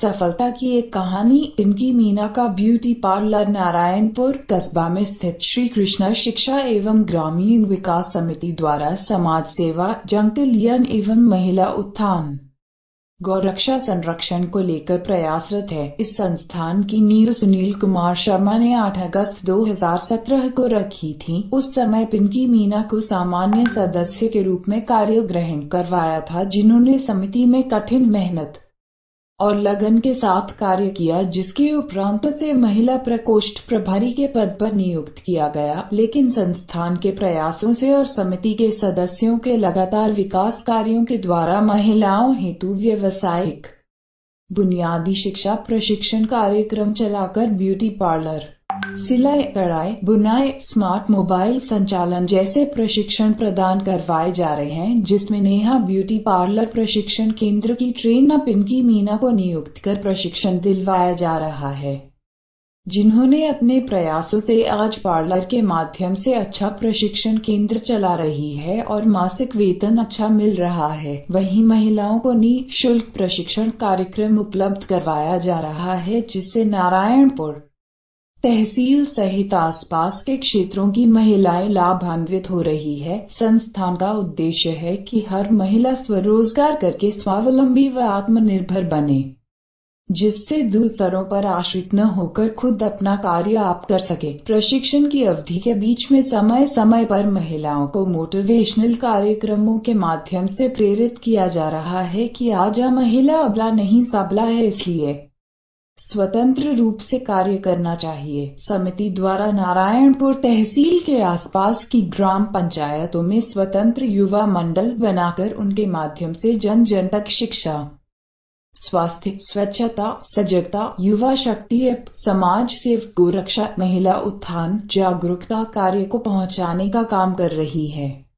सफलता की एक कहानी। पिंकी मीना का ब्यूटी पार्लर नारायणपुर कस्बा में स्थित श्री कृष्णा शिक्षा एवं ग्रामीण विकास समिति द्वारा समाज सेवा, जन कल्याण एवं महिला उत्थान, गौरक्षा संरक्षण को लेकर प्रयासरत है। इस संस्थान की नींव सुनील कुमार शर्मा ने 8 अगस्त 2017 को रखी थी। उस समय पिंकी मीना को सामान्य सदस्य के रूप में कार्य ग्रहण करवाया था, जिन्होंने समिति में कठिन मेहनत और लगन के साथ कार्य किया, जिसके उपरांत से महिला प्रकोष्ठ प्रभारी के पद पर नियुक्त किया गया। लेकिन संस्थान के प्रयासों से और समिति के सदस्यों के लगातार विकास कार्यों के द्वारा महिलाओं हेतु व्यावसायिक बुनियादी शिक्षा प्रशिक्षण कार्यक्रम चलाकर ब्यूटी पार्लर, सिलाई कढ़ाई, बुनाई, स्मार्ट मोबाइल संचालन जैसे प्रशिक्षण प्रदान करवाए जा रहे हैं, जिसमें नेहा ब्यूटी पार्लर प्रशिक्षण केंद्र की ट्रेनर पिंकी मीना को नियुक्त कर प्रशिक्षण दिलवाया जा रहा है, जिन्होंने अपने प्रयासों से आज पार्लर के माध्यम से अच्छा प्रशिक्षण केंद्र चला रही है और मासिक वेतन अच्छा मिल रहा है। वहीं महिलाओं को निःशुल्क प्रशिक्षण कार्यक्रम उपलब्ध करवाया जा रहा है, जिससे नारायणपुर तहसील सहित आसपास के क्षेत्रों की महिलाएं लाभान्वित हो रही है। संस्थान का उद्देश्य है कि हर महिला स्वरोजगार करके स्वावलंबी व आत्मनिर्भर बने, जिससे दूसरों पर आश्रित न होकर खुद अपना कार्य आप कर सके। प्रशिक्षण की अवधि के बीच में समय समय पर महिलाओं को मोटिवेशनल कार्यक्रमों के माध्यम से प्रेरित किया जा रहा है कि आज महिला अबला नहीं सबला है, इसलिए स्वतंत्र रूप से कार्य करना चाहिए। समिति द्वारा नारायणपुर तहसील के आसपास की ग्राम पंचायतों में स्वतंत्र युवा मंडल बनाकर उनके माध्यम से जन जन तक शिक्षा, स्वास्थ्य, स्वच्छता, सजगता, युवा शक्ति, समाज सेवा, गोरक्षा, महिला उत्थान, जागरूकता कार्य को पहुंचाने का काम कर रही है।